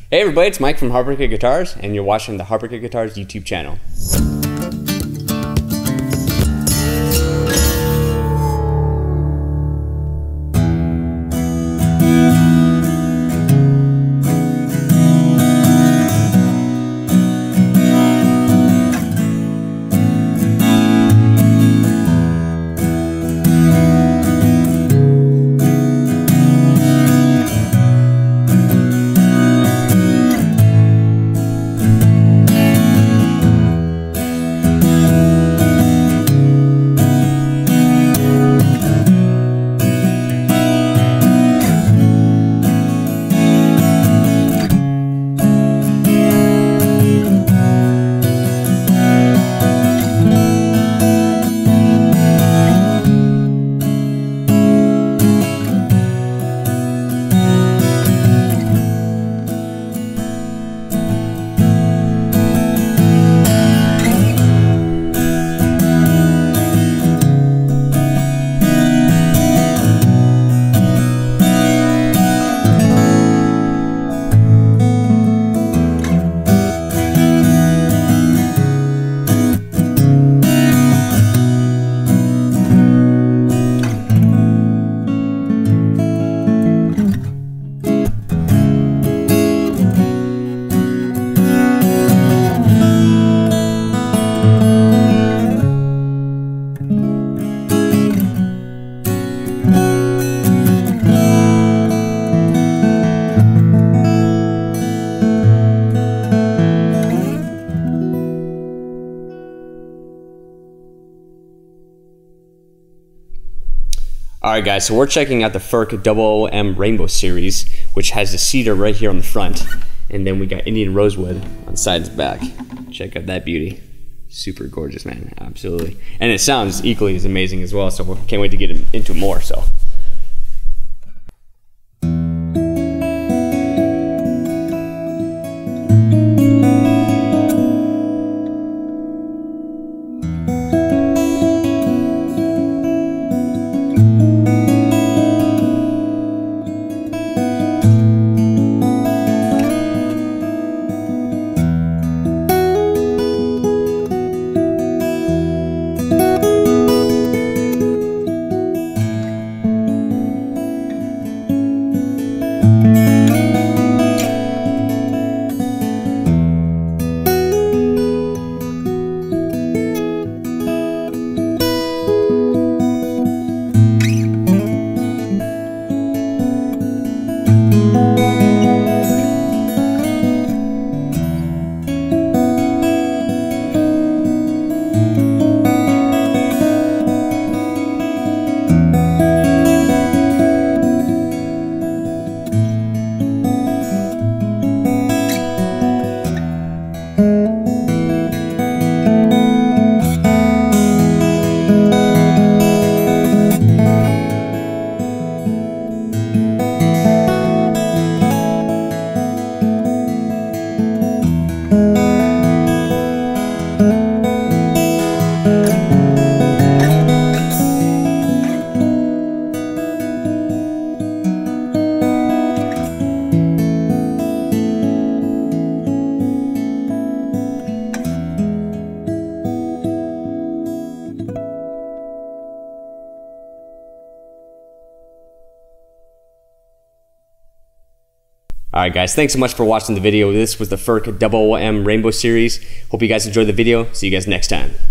Hey everybody, it's Mike from Heartbreaker Guitars, and you're watching the Heartbreaker Guitars YouTube channel. Alright guys, so we're checking out the Furch OOM Rainbow series, which has the cedar right here on the front, and then we got Indian rosewood on the sides and back. Check out that beauty. Super gorgeous, man, absolutely. And it sounds equally as amazing as well, so we can't wait to get into more. So. Alright guys, thanks so much for watching the video. This was the Furch OOM Rainbow series. Hope you guys enjoyed the video. See you guys next time.